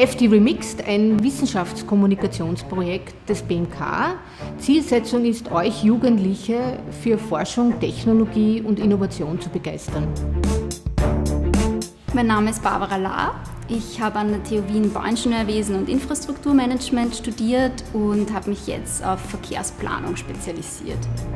FD Remixed, ein Wissenschaftskommunikationsprojekt des BMK. Zielsetzung ist, euch Jugendliche für Forschung, Technologie und Innovation zu begeistern. Mein Name ist Barbara Lahr. Ich habe an der TU Wien Bauingenieurwesen und Infrastrukturmanagement studiert und habe mich jetzt auf Verkehrsplanung spezialisiert.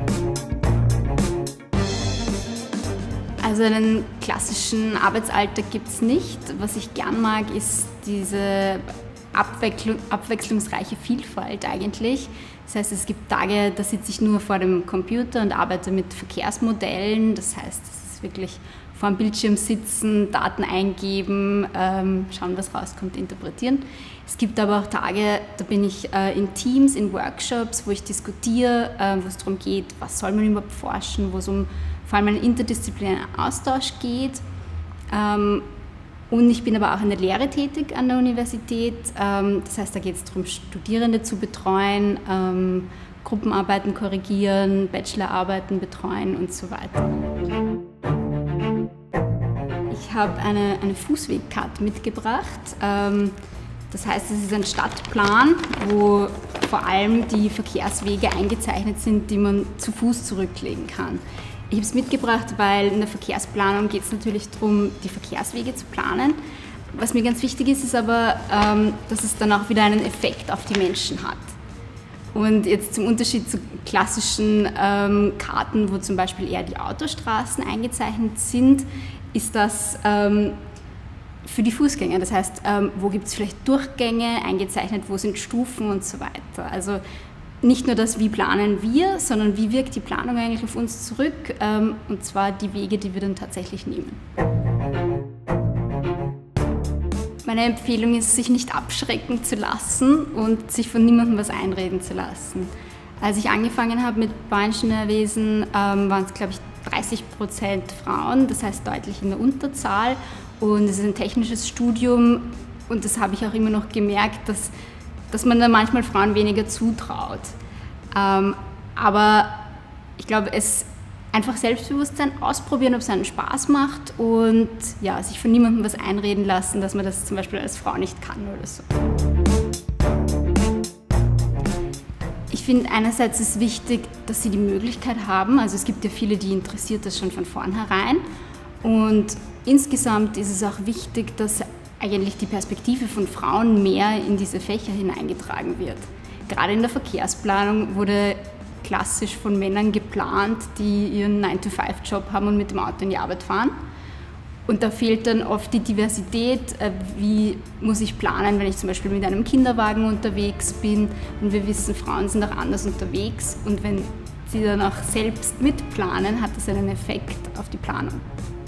Also einen klassischen Arbeitsalltag gibt es nicht. Was ich gern mag, ist diese abwechslungsreiche Vielfalt eigentlich. Das heißt, es gibt Tage, da sitze ich nur vor dem Computer und arbeite mit Verkehrsmodellen. Das heißt, es ist wirklich vor dem Bildschirm sitzen, Daten eingeben, schauen, was rauskommt, interpretieren. Es gibt aber auch Tage, da bin ich in Teams, in Workshops, wo ich diskutiere, wo es darum geht, was soll man überhaupt forschen, wo es um vor allem einen interdisziplinären Austausch geht. Und ich bin aber auch in der Lehre tätig an der Universität. Das heißt, da geht es darum, Studierende zu betreuen, Gruppenarbeiten korrigieren, Bachelorarbeiten betreuen und so weiter. Ich habe eine Fußwegkarte mitgebracht. Das heißt, es ist ein Stadtplan, wo vor allem die Verkehrswege eingezeichnet sind, die man zu Fuß zurücklegen kann. Ich habe es mitgebracht, weil in der Verkehrsplanung geht es natürlich darum, die Verkehrswege zu planen. Was mir ganz wichtig ist, ist aber, dass es dann auch wieder einen Effekt auf die Menschen hat. Und jetzt zum Unterschied zu klassischen Karten, wo zum Beispiel eher die Autostraßen eingezeichnet sind, ist das für die Fußgänger. Das heißt, wo gibt es vielleicht Durchgänge eingezeichnet, wo sind Stufen und so weiter. Also nicht nur das, wie planen wir, sondern wie wirkt die Planung eigentlich auf uns zurück, und zwar die Wege, die wir dann tatsächlich nehmen. Meine Empfehlung ist, sich nicht abschrecken zu lassen und sich von niemandem was einreden zu lassen. Als ich angefangen habe mit Bauingenieurwesen, waren es, glaube ich, 30% Frauen, das heißt deutlich in der Unterzahl. Und es ist ein technisches Studium und das habe ich auch immer noch gemerkt, dass man da manchmal Frauen weniger zutraut. Aber ich glaube, es einfach Selbstbewusstsein ausprobieren, ob es einen Spaß macht und ja, sich von niemandem was einreden lassen, dass man das zum Beispiel als Frau nicht kann oder so. Ich finde, einerseits ist wichtig, dass sie die Möglichkeit haben. Also es gibt ja viele, die interessiert das schon von vornherein. Und insgesamt ist es auch wichtig, dass eigentlich die Perspektive von Frauen mehr in diese Fächer hineingetragen wird. Gerade in der Verkehrsplanung wurde klassisch von Männern geplant, die ihren 9-to-5-Job haben und mit dem Auto in die Arbeit fahren. Und da fehlt dann oft die Diversität, wie muss ich planen, wenn ich zum Beispiel mit einem Kinderwagen unterwegs bin. Und wir wissen, Frauen sind auch anders unterwegs. Und wenn sie dann auch selbst mitplanen, hat das einen Effekt auf die Planung.